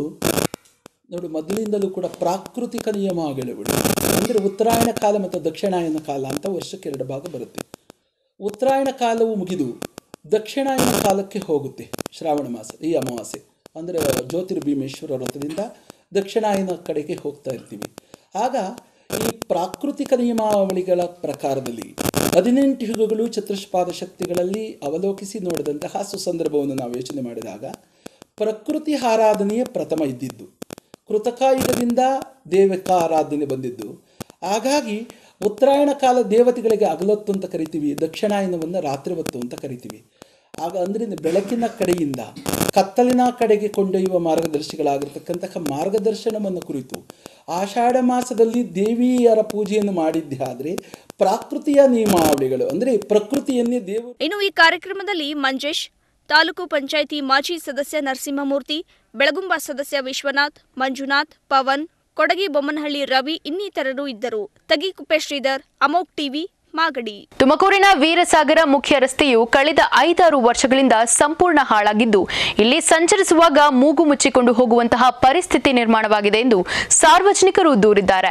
ನೋಡಿ ಮೊದಲಿಂದಲೂ ಕೂಡ ಪ್ರಾಕೃತಿಕ ನಿಯಮಗಳು, ಅಂದರೆ ಉತ್ತರಾಯಣ ಕಾಲ ಮತ್ತು ದಕ್ಷಿಣಾಯನ ಕಾಲ ಅಂತ ವರ್ಷಕ್ಕೆ ಎರಡು ಭಾಗ ಬರುತ್ತೆ. ಉತ್ತರಾಯಣ ಕಾಲವು ಮುಗಿದು ದಕ್ಷಿಣಾಯನ ಕಾಲಕ್ಕೆ ಹೋಗುತ್ತೆ ಶ್ರಾವಣ ಮಾಸ, ಈ ಅಮಾವಾಸ್ಯೆ ಅಂದರೆ ಜ್ಯೋತಿರ್ಭೀಮೇಶ್ವರ ವ್ರತದಿಂದ ದಕ್ಷಿಣಾಯನ ಕಡೆಗೆ ಹೋಗ್ತಾ ಇರ್ತೀವಿ. ಆಗ ಈ ಪ್ರಾಕೃತಿಕ ನಿಯಮಾವಳಿಗಳ ಪ್ರಕಾರದಲ್ಲಿ ಹದಿನೆಂಟು ಯುಗಗಳು ಚತುಷ್ಪಾದ ಶಕ್ತಿಗಳಲ್ಲಿ ಅವಲೋಕಿಸಿ ನೋಡಿದಂತಹ ಸುಸಂದರ್ಭವನ್ನು ನಾವು ಯೋಚನೆ ಮಾಡಿದಾಗ ಪ್ರಕೃತಿ ಆರಾಧನೆಯೇ ಪ್ರಥಮ ಇದ್ದಿದ್ದು, ಕೃತಕ ಯುಗದಿಂದ ದೇವಕ ಆರಾಧನೆ ಬಂದಿದ್ದು. ಹಾಗಾಗಿ ಉತ್ತರಾಯಣ ಕಾಲ ದೇವತೆಗಳಿಗೆ ಹಗಲೊತ್ತು ಅಂತ ಕರಿತೀವಿ, ದಕ್ಷಿಣಾಯನವನ್ನು ರಾತ್ರಿ ಹೊತ್ತು ಅಂತ ಕರಿತೀವಿ. ಆಗ ಅಂದರೆ ಬೆಳಕಿನ ಕಡೆಯಿಂದ ಕತ್ತಲಿನ ಕಡೆಗೆ ಕೊಂಡೊಯ್ಯುವ ಮಾರ್ಗದರ್ಶಿಗಳಾಗಿರ್ತಕ್ಕಂತಹ ಮಾರ್ಗದರ್ಶನವನ್ನು ಕುರಿತು ಆಷಾಢ ಮಾಸದಲ್ಲಿ ದೇವಿಯರ ಪೂಜೆಯನ್ನು ಮಾಡಿದ್ದೇ ಆದರೆ ಪ್ರಾಕೃತಿಯ ನಿಯಮಾವಳಿಗಳು ಅಂದರೆ ಪ್ರಕೃತಿಯನ್ನೇ ದೇವರು. ಇನ್ನು ಈ ಕಾರ್ಯಕ್ರಮದಲ್ಲಿ ಮಂಜೇಶ್, ತಾಲೂಕು ಪಂಚಾಯಿತಿ ಮಾಜಿ ಸದಸ್ಯ ನರಸಿಂಹಮೂರ್ತಿ, ಬೆಳಗುಂಬ ಸದಸ್ಯ ವಿಶ್ವನಾಥ್, ಮಂಜುನಾಥ್, ಪವನ್, ಕೊಡಗಿ ಬೊಮ್ಮನಹಳ್ಳಿ ರವಿ ಇನ್ನಿತರರು ಇದ್ದರು. ತಗಿಕುಪ್ಪೆ ಶ್ರೀಧರ್, ಅಮೋಕ್ ಟಿವಿ, ಮಾಗಡಿ. ತುಮಕೂರಿನ ವೀರಸಾಗರ ಮುಖ್ಯ ರಸ್ತೆಯು ಕಳೆದ ಐದಾರು ವರ್ಷಗಳಿಂದ ಸಂಪೂರ್ಣ ಹಾಳಾಗಿದ್ದು ಇಲ್ಲಿ ಸಂಚರಿಸುವಾಗ ಮೂಗು ಮುಚ್ಚಿಕೊಂಡು ಹೋಗುವಂತಹ ಪರಿಸ್ಥಿತಿ ನಿರ್ಮಾಣವಾಗಿದೆ ಎಂದು ಸಾರ್ವಜನಿಕರು ದೂರಿದ್ದಾರೆ.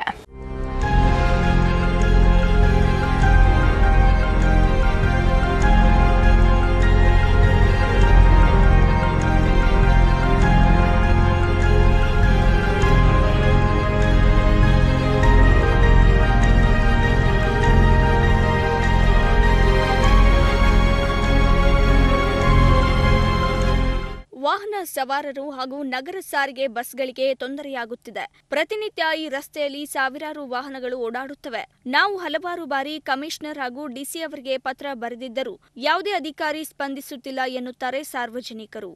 ವಾಹನ ಸವಾರರು ಹಾಗೂ ನಗರ ಸಾರಿಗೆ ಬಸ್ಗಳಿಗೆ ತೊಂದರೆಯಾಗುತ್ತಿದೆ. ಪ್ರತಿನಿತ್ಯ ಈ ರಸ್ತೆಯಲ್ಲಿ ಸಾವಿರಾರು ವಾಹನಗಳು ಓಡಾಡುತ್ತವೆ. ನಾವು ಹಲವಾರು ಬಾರಿ ಕಮಿಷನರ್ ಹಾಗೂ ಡಿಸಿ ಅವರಿಗೆ ಪತ್ರ ಬರೆದಿದ್ದರೂ ಯಾವುದೇ ಅಧಿಕಾರಿ ಸ್ಪಂದಿಸುತ್ತಿಲ್ಲ ಎನ್ನುತ್ತಾರೆ ಸಾರ್ವಜನಿಕರು.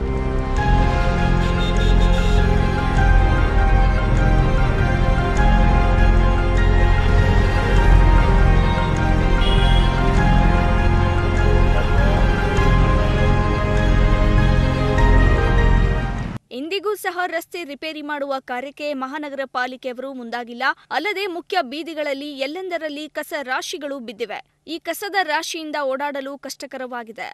ಇಂದಿಗೂ ಸಹ ರಸ್ತೆ ರಿಪೇರಿ ಮಾಡುವ ಕಾರ್ಯಕ್ಕೆ ಮಹಾನಗರ ಪಾಲಿಕೆಯವರು ಮುಂದಾಗಿಲ್ಲ. ಅಲ್ಲದೆ ಮುಖ್ಯ ಬೀದಿಗಳಲ್ಲಿ ಎಲ್ಲೆಂದರಲ್ಲಿ ಕಸ ರಾಶಿಗಳು ಬಿದ್ದಿವೆ. ಈ ಕಸದ ರಾಶಿಯಿಂದ ಓಡಾಡಲು ಕಷ್ಟಕರವಾಗಿದೆ.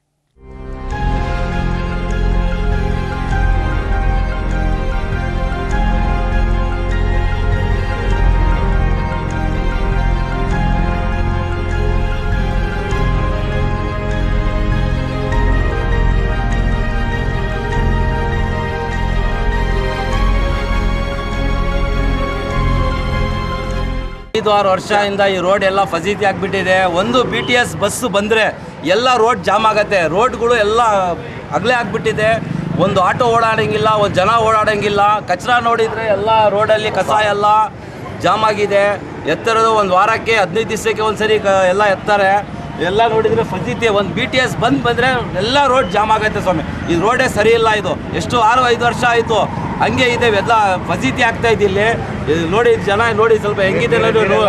ಐದು ಆರು ವರ್ಷದಿಂದ ಈ ರೋಡ್ ಎಲ್ಲ ಫಜೀತಿ ಆಗಿಬಿಟ್ಟಿದೆ. ಒಂದು ಬಿ ಟಿ ಎಸ್ ಬಸ್ಸು ಬಂದರೆ ಎಲ್ಲ ರೋಡ್ ಜಾಮ್ ಆಗುತ್ತೆ. ರೋಡ್ಗಳು ಎಲ್ಲ ಅಗಲೇ ಆಗಿಬಿಟ್ಟಿದೆ. ಒಂದು ಆಟೋ ಓಡಾಡೋಂಗಿಲ್ಲ, ಒಂದು ಜನ ಓಡಾಡೋಂಗಿಲ್ಲ. ಕಚರ ನೋಡಿದರೆ ಎಲ್ಲ ರೋಡಲ್ಲಿ ಕಸ ಎಲ್ಲ ಜಾಮ್ ಆಗಿದೆ. ಎತ್ತರದು ಒಂದು ವಾರಕ್ಕೆ ಹದಿನೈದು ದಿವಸಕ್ಕೆ ಒಂದು ಸರಿ ಕ ಎಲ್ಲ ಎತ್ತಾರೆ. ಎಲ್ಲ ನೋಡಿದರೆ ಫಜೀತಿ. ಒಂದು ಬಿ ಟಿ ಎಸ್ ಬಂದು ಬಂದರೆ ಎಲ್ಲ ರೋಡ್ ಜಾಮ್ ಆಗೈತೆ ಸ್ವಾಮಿ. ಈ ರೋಡೇ ಸರಿ ಇಲ್ಲ. ಇದು ಎಷ್ಟು ಆರು ಐದು ವರ್ಷ ಆಯಿತು ಹಂಗೆ ಇದೆ, ಎಲ್ಲ ಫಜೀತಿ ಆಗ್ತಾ ಇದೆ. ಇಲ್ಲಿ ನೋಡಿ ಜನ ನೋಡಿ ಸ್ವಲ್ಪ ಹೆಂಗಿದೆ,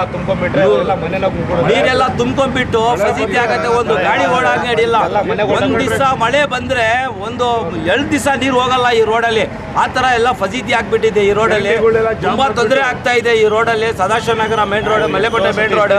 ನೀರೆಲ್ಲ ತುಂಬ್ಕೊಂಡ್ಬಿಟ್ಟು ಫಜೀತಿ ಆಗತ್ತೆ. ಒಂದು ಗಾಡಿ ಓಡಾಗ ನಡಿಲ್ಲ. ಒಂದು ದಿವಸ ಮಳೆ ಬಂದ್ರೆ ಒಂದು ಎರಡು ದಿವಸ ನೀರು ಹೋಗಲ್ಲ ಈ ರೋಡಲ್ಲಿ. ಆ ಥರ ಎಲ್ಲ ಫಜೀತಿ ಆಗ್ಬಿಟ್ಟಿದೆ ಈ ರೋಡಲ್ಲಿ. ತುಂಬಾ ತೊಂದರೆ ಆಗ್ತಾ ಇದೆ ಈ ರೋಡಲ್ಲಿ. Sadashiva Nagar main road, Malekote main road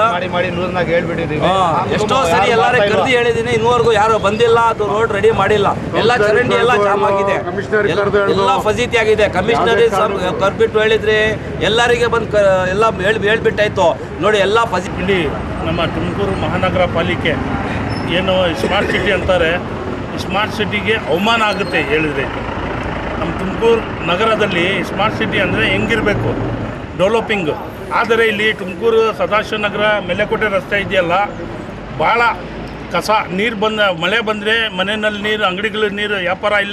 ಎಷ್ಟೋ ಸರಿ ಎಲ್ಲಾರು ಕರೆದಿ ಹೇಳಿದೀನಿ, ಇನ್ನೂವರೆಗೂ ಯಾರು ಬಂದಿಲ್ಲ. ಅದು ರೋಡ್ ರೆಡಿ ಮಾಡಿಲ್ಲ. ಎಲ್ಲ ಚರಂಡಿ ಎಲ್ಲ ಜಾಮ್ ಆಗಿದೆ, ಎಲ್ಲ ಫಜೀತಿ ಆಗಿದೆ. ಕಮಿಷನರ್ ಕರ್ಬಿಟ್ಟು ಹೇಳಿದ್ರಿ, ಎಲ್ಲರಿಗೆ ಬಂದು ಎಲ್ಲ ಹೇಳಿ ಹೇಳ್ಬಿಟ್ಟಾಯ್ತು ನೋಡಿ. ಎಲ್ಲ ಫಜೀತಿ. ನಮ್ಮ ತುಮಕೂರು ಮಹಾನಗರ ಪಾಲಿಕೆ ಏನು ಸ್ಮಾರ್ಟ್ ಸಿಟಿ ಅಂತಾರೆ, ಸ್ಮಾರ್ಟ್ ಸಿಟಿಗೆ ಅವಮಾನ ಆಗುತ್ತೆ ಹೇಳಿದ್ರೆ. ನಮ್ಮ ತುಮಕೂರು ನಗರದಲ್ಲಿ ಸ್ಮಾರ್ಟ್ ಸಿಟಿ ಅಂದರೆ ಹೆಂಗಿರಬೇಕು, ಡೆವಲಪಿಂಗ್. ಆದರೆ ಇಲ್ಲಿ ತುಮಕೂರು ಸದಾಶಿವ ನಗರ ಮೆಲೆಕೋಟೆ ರಸ್ತೆ ಇದೆಯಲ್ಲ, ಭಾಳ ಕಸ. ನೀರು ಬಂದ ಮಳೆ ಬಂದರೆ ಮನೆಯಲ್ಲಿ ನೀರು, ಅಂಗಡಿಗಳ ನೀರು ವ್ಯಾಪಾರ ಇಲ್ಲ.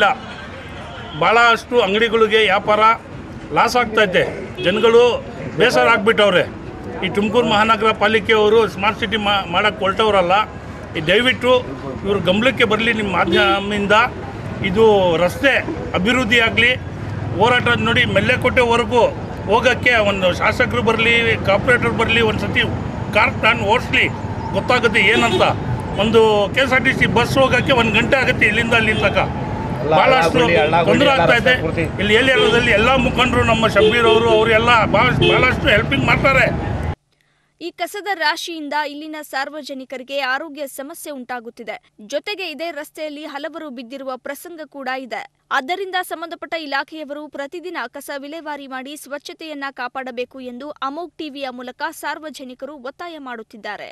ಭಾಳಷ್ಟು ಅಂಗಡಿಗಳಿಗೆ ವ್ಯಾಪಾರ ಲಾಸ್ ಆಗ್ತೈತೆ. ಜನಗಳು ಬೇಸರ ಆಗಿಬಿಟ್ಟವ್ರೆ. ಈ ತುಮಕೂರು ಮಹಾನಗರ ಪಾಲಿಕೆಯವರು ಸ್ಮಾರ್ಟ್ ಸಿಟಿ ಮಾ ಮಾಡೋಕ್ಕೆ ಹೊರಟವರಲ್ಲ. ಈ ದಯವಿಟ್ಟು ಇವರು ಗಮನಕ್ಕೆ ಬರಲಿ ನಿಮ್ಮ ಮಾಧ್ಯಮದಿಂದ. ಇದು ರಸ್ತೆ ಅಭಿವೃದ್ಧಿ ಆಗಲಿ. ಹೋರಾಟ ನೋಡಿ, ಮೆಲ್ಲೆಕೋಟೆವರೆಗೂ ಹೋಗೋಕ್ಕೆ ಒಂದು ಶಾಸಕರು ಬರಲಿ, ಕಾರ್ಪೊರೇಟರ್ ಬರಲಿ, ಒಂದು ಸತಿ ಕಾರ್ ನಾನು ಓಡಿಸ್ಲಿ, ಗೊತ್ತಾಗುತ್ತೆ ಏನಂತ. ಒಂದು K S R T C bus ಹೋಗೋಕ್ಕೆ ಒಂದು ಗಂಟೆ ಆಗುತ್ತೆ ಇಲ್ಲಿಂದ ಅಲ್ಲಿ ತನಕ. ಭಾಳಷ್ಟು ತೊಂದರೆ ಆಗ್ತಾ ಇದೆ. ಇಲ್ಲಿ ಏರಿಯಾದಲ್ಲಿ ಎಲ್ಲ ಮುಖಂಡರು, ನಮ್ಮ ಶಬ್ಬೀರ್ ಅವರು ಅವರೆಲ್ಲ ಭಾಳ ಭಾಳಷ್ಟು ಹೆಲ್ಪಿಂಗ್ ಮಾಡ್ತಾರೆ. ಈ ಕಸದ ರಾಶಿಯಿಂದ ಇಲ್ಲಿನ ಸಾರ್ವಜನಿಕರಿಗೆ ಆರೋಗ್ಯ ಸಮಸ್ಯೆ ಉಂಟಾಗುತ್ತಿದೆ. ಜೊತೆಗೆ ಇದೇ ರಸ್ತೆಯಲ್ಲಿ ಹಲವರು ಬಿದ್ದಿರುವ ಪ್ರಸಂಗ ಕೂಡ ಇದೆ. ಆದ್ದರಿಂದ ಸಂಬಂಧಪಟ್ಟ ಇಲಾಖೆಯವರು ಪ್ರತಿದಿನ ಕಸ ವಿಲೇವಾರಿ ಮಾಡಿ ಸ್ವಚ್ಛತೆಯನ್ನ ಕಾಪಾಡಬೇಕು ಎಂದು ಅಮೋಘ್ ಟಿವಿಯ ಮೂಲಕ ಸಾರ್ವಜನಿಕರು ಒತ್ತಾಯ ಮಾಡುತ್ತಿದ್ದಾರೆ.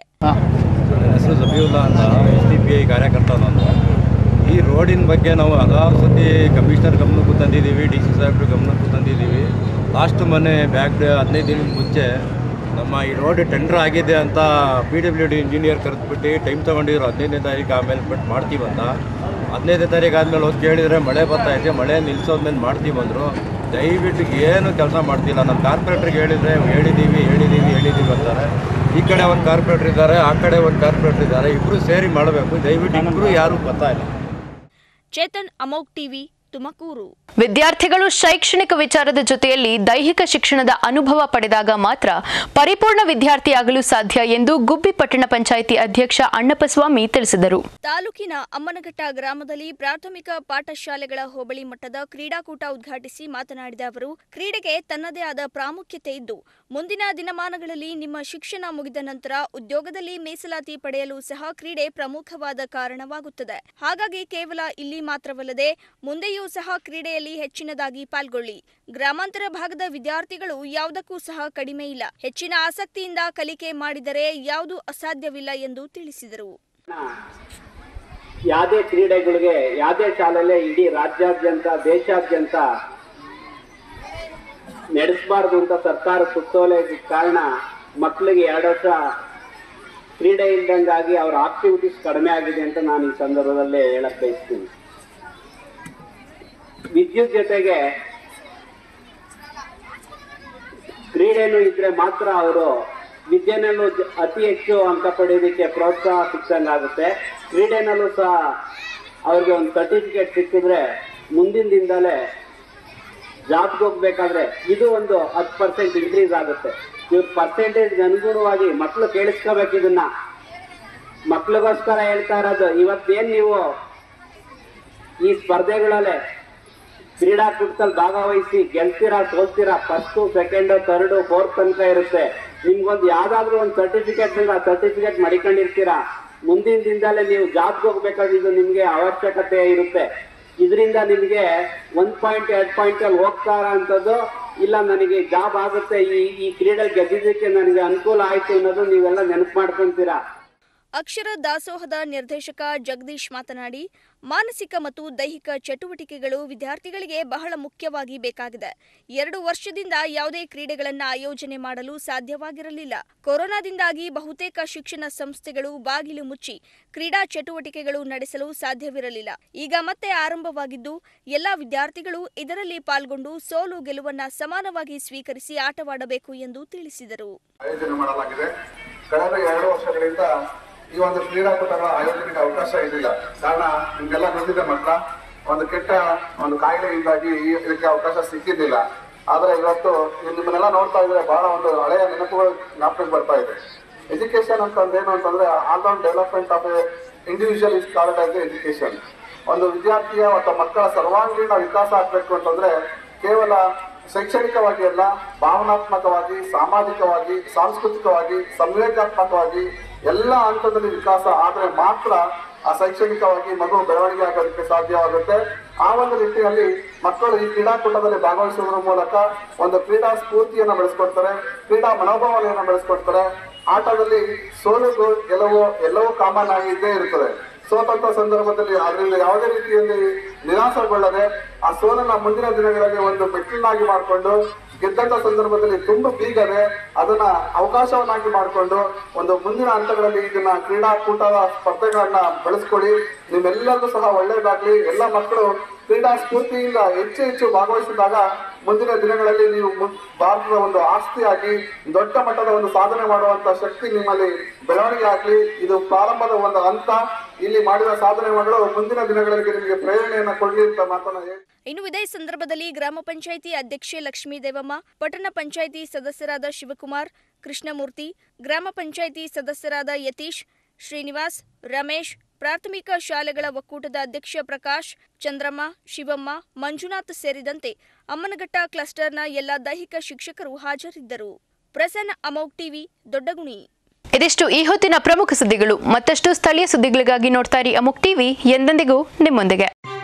ಹೆಸರು ಜಬೀವುಲ್ಲಾ ಅಂತ, ಎಸ್ ಡಿ ಪಿ ಐ ಕಾರ್ಯಕರ್ತ ನಾನು. ಈ ರೋಡಿನ ಬಗ್ಗೆ ನಾವು ಹಲವಾರು ಸತಿ ಕಮಿಷನರ್ ಗಮನಕ್ಕೂ ತಂದಿದ್ದೀವಿ, ಡಿ ಸಿ ಸಾಹೇಬ್ರ ಗಮನಕ್ಕೂ ತಂದಿದ್ದೀವಿ. ಲಾಸ್ಟ್ ಮೊನ್ನೆ ಬ್ಯಾಕ್ ಹದಿನೈದು ದಿನದ ಮುಂಚೆ ನಮ್ಮ ಈ ರೋಡ್ ಟೆಂಡರ್ ಆಗಿದೆ ಅಂತ ಪಿ ಡಬ್ಲ್ಯೂ ಡಿ ಇಂಜಿನಿಯರ್ ಕರೆದ್ಬಿಟ್ಟು ಟೈಮ್ ತೊಗೊಂಡಿದ್ರು. ಹದಿನೈದನೇ ತಾರೀಕು ಆಮೇಲೆ ಬಿಟ್ಟು ಮಾಡ್ತೀವಂತ. ಹದಿನೈದನೇ ತಾರೀಕು ಆದಮೇಲೆ ಹೋಗಿ ಕೇಳಿದರೆ ಮಳೆ ಬರ್ತಾಯಿದೆ, ಮಳೆ ನಿಲ್ಲಿಸೋದ್ಮೇಲೆ ಮಾಡ್ತೀವಿ ಅಂದರು. ದಯವಿಟ್ಟು ಏನು ಕೆಲಸ ಮಾಡ್ತಿಲ್ಲ. ನಮ್ಮ ಕಾರ್ಪೊರೇಟ್ರಿಗೆ ಹೇಳಿದರೆ ಹೇಳಿದ್ದೀವಿ ಹೇಳಿದ್ದೀವಿ ಹೇಳಿದ್ದೀವಿ ಅಂತಾರೆ. ಈ ಕಡೆ ಒಂದು ಕಾರ್ಪೊರೇಟರ್ ಇದ್ದಾರೆ, ಆ ಕಡೆ ಒಂದು ಕಾರ್ಪೊರೇಟರ್ ಇದ್ದಾರೆ. ಇಬ್ಬರು ಸೇರಿ ಮಾಡಬೇಕು. ದಯವಿಟ್ಟು ಇಬ್ಬರು ಯಾರೂ ಬರ್ತಾ ಇಲ್ಲ. ಚೇತನ್, ಅಮೋಘ್ ಟಿವಿ, ತುಮಕೂರು. ವಿದ್ಯಾರ್ಥಿಗಳು ಶೈಕ್ಷಣಿಕ ವಿಚಾರದ ಜೊತೆಯಲ್ಲಿ ದೈಹಿಕ ಶಿಕ್ಷಣದ ಅನುಭವ ಪಡೆದಾಗ ಮಾತ್ರ ಪರಿಪೂರ್ಣ ವಿದ್ಯಾರ್ಥಿಯಾಗಲು ಸಾಧ್ಯ ಎಂದು ಗುಬ್ಬಿ ಪಟ್ಟಣ ಪಂಚಾಯಿತಿ ಅಧ್ಯಕ್ಷ ಅಣ್ಣಪ್ಪಸ್ವಾಮಿ ತಿಳಿಸಿದರು. ತಾಲೂಕಿನ ಅಮ್ಮನಘಟ್ಟ ಗ್ರಾಮದಲ್ಲಿ ಪ್ರಾಥಮಿಕ ಪಾಠಶಾಲೆಗಳ ಹೋಬಳಿ ಮಟ್ಟದ ಕ್ರೀಡಾಕೂಟ ಉದ್ಘಾಟಿಸಿ ಮಾತನಾಡಿದ ಅವರು, ಕ್ರೀಡೆಗೆ ತನ್ನದೇ ಆದ ಪ್ರಾಮುಖ್ಯತೆ ಇದ್ದು ಮುಂದಿನ ದಿನಮಾನಗಳಲ್ಲಿ ನಿಮ್ಮ ಶಿಕ್ಷಣ ಮುಗಿದ ನಂತರ ಉದ್ಯೋಗದಲ್ಲಿ ಮೀಸಲಾತಿ ಪಡೆಯಲು ಸಹ ಕ್ರೀಡೆ ಪ್ರಮುಖವಾದ ಕಾರಣವಾಗುತ್ತದೆ. ಹಾಗಾಗಿ ಕೇವಲ ಇಲ್ಲಿ ಮಾತ್ರವಲ್ಲದೆ ಮುಂದೆಯೂ ಸಹ ಕ್ರೀಡೆಯಲ್ಲಿ ಹೆಚ್ಚಿನದಾಗಿ ಪಾಲ್ಗೊಳ್ಳಿ. ಗ್ರಾಮಾಂತರ ಭಾಗದ ವಿದ್ಯಾರ್ಥಿಗಳು ಯಾವುದಕ್ಕೂ ಸಹ ಕಡಿಮೆ ಇಲ್ಲ. ಹೆಚ್ಚಿನ ಆಸಕ್ತಿಯಿಂದ ಕಲಿಕೆ ಮಾಡಿದರೆ ಯಾವುದು ಅಸಾಧ್ಯವಿಲ್ಲ ಎಂದು ತಿಳಿಸಿದರು. ಯಾವುದೇ ಕ್ರೀಡೆಗಳಿಗೆ ಯಾವುದೇ ಶಾಲೆಯಲ್ಲೇ ಇಡೀ ರಾಜ್ಯಾದ್ಯಂತ ದೇಶಾದ್ಯಂತ ನಡೆಸಬಾರ್ದು ಅಂತ ಸರ್ಕಾರ ಸುತ್ತೋಲೆ ಕಾರಣ ಮಕ್ಕಳಿಗೆ ಎರಡು ವರ್ಷ ಕ್ರೀಡೆ ಇಲ್ದಂಗಾಗಿ ಅವರ ಆಕ್ಟಿವಿಟೀಸ್ ಕಡಿಮೆ ಆಗಿದೆ ಅಂತ ನಾನು ಈ ಸಂದರ್ಭದಲ್ಲಿ ಹೇಳಕ್ ಬಯಸ್ತೀನಿ. ವಿದ್ಯುತ್ ಜೊತೆಗೆ ಕ್ರೀಡೆನೂ ಇದ್ರೆ ಮಾತ್ರ ಅವರು ವಿದ್ಯೆನಲ್ಲೂ ಅತಿ ಹೆಚ್ಚು ಅಂಕ ಪಡೆಯೋದಕ್ಕೆ ಪ್ರೋತ್ಸಾಹ ಸಿಕ್ಕಂಗಾಗುತ್ತೆ. ಕ್ರೀಡೆನಲ್ಲೂ ಸಹ ಅವ್ರಿಗೆ ಒಂದು ಸರ್ಟಿಫಿಕೇಟ್ ಸಿಕ್ಕಿದ್ರೆ ಮುಂದಿನ ದಿನದಲ್ಲೇ ಜಾಬ್ಗೆ ಹೋಗ್ಬೇಕಾದ್ರೆ ಇದು ಒಂದು ಹತ್ತು ಪರ್ಸೆಂಟ್ ಇನ್ಕ್ರೀಸ್ ಆಗುತ್ತೆ. ಇವ್ರ ಪರ್ಸೆಂಟೇಜ್ಗೆ ಅನುಗುಣವಾಗಿ ಮಕ್ಕಳು ಕೇಳಿಸ್ಕೋಬೇಕು. ಇದನ್ನ ಮಕ್ಳಿಗೋಸ್ಕರ ಹೇಳ್ತಾ ಇರೋದು. ಇವತ್ತೇನು ನೀವು ಈ ಸ್ಪರ್ಧೆಗಳಲ್ಲೇ ಕ್ರೀಡಾಕೂಟದಲ್ಲಿ ಭಾಗವಹಿಸಿ ಗೆಲ್ತೀರಾ ಸೋಲ್ತೀರಾ, ಫಸ್ಟು ಸೆಕೆಂಡು ಥರ್ಡು ಫೋರ್ತ್ ತನಕ ಇರುತ್ತೆ. ನಿಮ್ಗೊಂದು ಯಾವ್ದಾದ್ರು ಒಂದು ಸರ್ಟಿಫಿಕೇಟ್ ಬಂದ್ರೆ ಆ ಸರ್ಟಿಫಿಕೇಟ್ ಮಡಿಕೊಂಡಿರ್ತೀರಾ. ಮುಂದಿನ ದಿನದಲ್ಲೇ ನೀವು ಜಾಬ್ಗೆ ಹೋಗ್ಬೇಕಾದ್ರೆ ಇದು ನಿಮ್ಗೆ ಅವಶ್ಯಕತೆ ಇರುತ್ತೆ. ಇದರಿಂದ ನಿಮಗೆ ಒಂದ್ ಪಾಯಿಂಟ್ ಎರಡ್ ಪಾಯಿಂಟ್ ಅಲ್ಲಿ ಹೋಗ್ತಾರ ಅಂತದ್ದು ಇಲ್ಲ, ನನಗೆ ಜಾಬ್ ಆಗುತ್ತೆ, ಈ ಈ ಕ್ರೀಡೆ ಗೆದ್ದಿದ್ದಕ್ಕೆ ನನಗೆ ಅನುಕೂಲ ಆಯ್ತು ಅನ್ನೋದು ನೀವೆಲ್ಲ ನೆನಪು ಮಾಡ್ಕೊಂತೀರಾ. ಅಕ್ಷರ ದಾಸೋಹದ ನಿರ್ದೇಶಕ ಜಗದೀಶ್ ಮಾತನಾಡಿ, ಮಾನಸಿಕ ಮತ್ತು ದೈಹಿಕ ಚಟುವಟಿಕೆಗಳು ವಿದ್ಯಾರ್ಥಿಗಳಿಗೆ ಬಹಳ ಮುಖ್ಯವಾಗಿ ಬೇಕಾಗಿದೆ. ಎರಡು ವರ್ಷದಿಂದ ಯಾವುದೇ ಕ್ರೀಡೆಗಳನ್ನು ಆಯೋಜನೆ ಮಾಡಲು ಸಾಧ್ಯವಾಗಿರಲಿಲ್ಲ. ಕೊರೋನಾದಿಂದಾಗಿ ಬಹುತೇಕ ಶಿಕ್ಷಣ ಸಂಸ್ಥೆಗಳು ಬಾಗಿಲು ಮುಚ್ಚಿ ಕ್ರೀಡಾ ಚಟುವಟಿಕೆಗಳು ನಡೆಸಲು ಸಾಧ್ಯವಿರಲಿಲ್ಲ. ಈಗ ಮತ್ತೆ ಆರಂಭವಾಗಿದ್ದು ಎಲ್ಲ ವಿದ್ಯಾರ್ಥಿಗಳು ಇದರಲ್ಲಿ ಪಾಲ್ಗೊಂಡು ಸೋಲು ಗೆಲುವನ್ನ ಸಮಾನವಾಗಿ ಸ್ವೀಕರಿಸಿ ಆಟವಾಡಬೇಕು ಎಂದು ತಿಳಿಸಿದರು. ಆಯೋಜನೆ ಮಾಡಲಾಗಿದೆ. ಕಳೆದ ಎರಡು ವರ್ಷಗಳಿಂದ ಈ ಒಂದು ಕ್ರೀಡಾಕೂಟಗಳ ಆಯೋಜನೆಗೆ ಅವಕಾಶ ಇರಲಿಲ್ಲ. ಕಾರಣ ನಿಮ್ಗೆಲ್ಲ ಗೊತ್ತಿದೆ, ಮಾತ್ರ ಒಂದು ಕೆಟ್ಟ ಒಂದು ಕಾಯಿಲೆಯಿಂದಾಗಿ ಇದಕ್ಕೆ ಅವಕಾಶ ಸಿಕ್ಕಿದ್ದಿಲ್ಲ. ಆದ್ರೆ ಇವತ್ತು ನಿಮ್ಮನ್ನೆಲ್ಲ ನೋಡ್ತಾ ಇದ್ರೆ ಬಹಳ ಒಂದು ಹಳೆಯ ನೆನಪುಗಳು ಜ್ಞಾಪಕಕ್ಕೆ ಬರ್ತಾ ಇದೆ. ಎಜುಕೇಶನ್ ಅಂತಂದ್ರೆ ಏನು ಅಂತಂದ್ರೆ all round development of a individual is called as education. ಒಂದು ವಿದ್ಯಾರ್ಥಿಯ ಅಥವಾ ಮಕ್ಕಳ ಸರ್ವಾಂಗೀಣ ವಿಕಾಸ ಆಗ್ಬೇಕು ಅಂತಂದ್ರೆ ಕೇವಲ ಶೈಕ್ಷಣಿಕವಾಗಿ ಅಲ್ಲ, ಭಾವನಾತ್ಮಕವಾಗಿ, ಸಾಮಾಜಿಕವಾಗಿ, ಸಾಂಸ್ಕೃತಿಕವಾಗಿ, ಸಂವೇದನಾತ್ಮಕವಾಗಿ ಎಲ್ಲ ಹಂತದಲ್ಲಿ ವಿಕಾಸ ಆದ್ರೆ ಮಾತ್ರ ಆ ಶೈಕ್ಷಣಿಕವಾಗಿ ಮಗು ಬೆಳವಣಿಗೆ ಆಗೋದಕ್ಕೆ ಸಾಧ್ಯವಾಗುತ್ತೆ. ಆ ಒಂದು ನಿಟ್ಟಿನಲ್ಲಿ ಮಕ್ಕಳು ಈ ಕ್ರೀಡಾಕೂಟದಲ್ಲಿ ಭಾಗವಹಿಸುವುದರ ಮೂಲಕ ಒಂದು ಕ್ರೀಡಾ ಸ್ಫೂರ್ತಿಯನ್ನು ಬೆಳೆಸ್ಕೊಡ್ತಾರೆ, ಕ್ರೀಡಾ ಮನೋಭಾವನೆಯನ್ನು ಬೆಳೆಸ್ಕೊಡ್ತಾರೆ. ಆಟದಲ್ಲಿ ಸೋಲು ಗೆಲುವು ಎಲ್ಲವೂ ಕಾಮನ್ ಆಗಿ ಇದ್ದೇ ಇರುತ್ತದೆ. ಸೋತಂತ ಸಂದರ್ಭದಲ್ಲಿ ಅದರಿಂದ ಯಾವುದೇ ರೀತಿಯಲ್ಲಿ ನಿರಾಸೆಗೊಳ್ಳದೆ ಆ ಸೋಲನ್ನ ಮುಂದಿನ ದಿನಗಳಲ್ಲಿ ಒಂದು ಮೆಟ್ಟಿಲನ್ನಾಗಿ ಮಾಡಿಕೊಂಡು, ಗೆದ್ದಂತ ಸಂದರ್ಭದಲ್ಲಿ ತುಂಬ ಬೀಗದೆ ಅದನ್ನ ಅವಕಾಶವನ್ನಾಗಿ ಮಾಡಿಕೊಂಡು ಒಂದು ಮುಂದಿನ ಹಂತಗಳಲ್ಲಿ ಇದನ್ನ ಕ್ರೀಡಾಕೂಟದ ಸ್ಪರ್ಧೆಗಳನ್ನ ಬೆಳೆಸ್ಕೊಳ್ಳಿ. ನಿಮ್ಮೆಲ್ಲರಿಗೂ ಸಹ ಒಳ್ಳೇದಾಗ್ಲಿ. ಎಲ್ಲ ಮಕ್ಕಳು ಕ್ರೀಡಾ ಸ್ಫೂರ್ತಿಯಿಂದ ಹೆಚ್ಚು ಹೆಚ್ಚು ಭಾಗವಹಿಸಿದಾಗ ಮುಂದಿನ ದಿನಗಳಲ್ಲಿ ನೀವು ಭಾರತದ ಒಂದು ಆಸ್ತಿಯಾಗಿ ದೊಡ್ಡ ಮಟ್ಟದ ಒಂದು ಸಾಧನೆ ಮಾಡುವಂತ ಶಕ್ತಿ ನಿಮ್ಮಲ್ಲಿ ಬೆಳವಣಿಗೆ ಆಗ್ಲಿ. ಇದು ಪ್ರಾರಂಭದ ಒಂದು ಹಂತ. ಇಲ್ಲಿ ಮಾಡಿದ ಸಾಧನೆ ಮಾಡಲು ಮುಂದಿನ ದಿನಗಳಲ್ಲಿ ನಿಮಗೆ ಪ್ರೇರಣೆಯನ್ನ ಕೊಡ್ಲಿ ಅಂತ ಮಾತನ್ನ ಹೇಳಿ. ಇನ್ನು ಇದೇ ಸಂದರ್ಭದಲ್ಲಿ ಗ್ರಾಮ ಪಂಚಾಯಿತಿ ಅಧ್ಯಕ್ಷೆ ಲಕ್ಷ್ಮೀ ದೇವಮ್ಮ, ಪಟ್ಟಣ ಪಂಚಾಯಿತಿ ಸದಸ್ಯರಾದ ಶಿವಕುಮಾರ್, ಕೃಷ್ಣಮೂರ್ತಿ, ಗ್ರಾಮ ಪಂಚಾಯಿತಿ ಸದಸ್ಯರಾದ ಯತೀಶ್, ಶ್ರೀನಿವಾಸ್, ರಮೇಶ್, ಪ್ರಾಥಮಿಕ ಶಾಲೆಗಳ ಒಕ್ಕೂಟದ ಅಧ್ಯಕ್ಷ ಪ್ರಕಾಶ್, ಚಂದ್ರಮ್ಮ, ಶಿವಮ್ಮ, ಮಂಜುನಾಥ್ ಸೇರಿದಂತೆ ಅಮ್ಮನಘಟ್ಟ ಕ್ಲಸ್ಟರ್ನ ಎಲ್ಲ ದೈಹಿಕ ಶಿಕ್ಷಕರು ಹಾಜರಿದ್ದರು. ಪ್ರಸನ್ನ ಅಮೋಘ್ ಟಿವಿ, ದೊಡ್ಡಗುಣಿ. ಇದಿಷ್ಟು ಈ ಹೊತ್ತಿನ ಪ್ರಮುಖ ಸುದ್ದಿಗಳು. ಮತ್ತಷ್ಟು ಸ್ಥಳೀಯ ಸುದ್ದಿಗಳಿಗಾಗಿ ನೋಡ್ತಾ ಇರಿ ಅಮೋಘ್ ಟಿವಿ, ಎಂದೆಂದಿಗೂ ನಿಮ್ಮೊಂದಿಗೆ.